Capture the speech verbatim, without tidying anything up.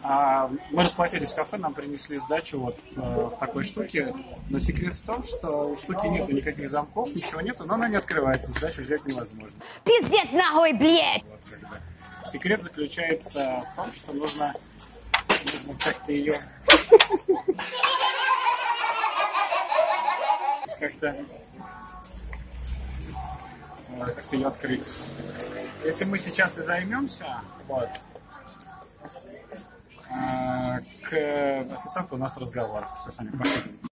А, мы расплатились в кафе, нам принесли сдачу вот э, в такой штуке. Но секрет в том, что у штуки нету никаких замков, ничего нету, но она не открывается, сдачу взять невозможно. Пиздец нахуй, блядь! Вот, как бы. Секрет заключается в том, что нужно, нужно как-то ее как-то как-то ее открыть. Этим мы сейчас и займемся. Вот. К официанту у нас разговор. Все, сами пошли.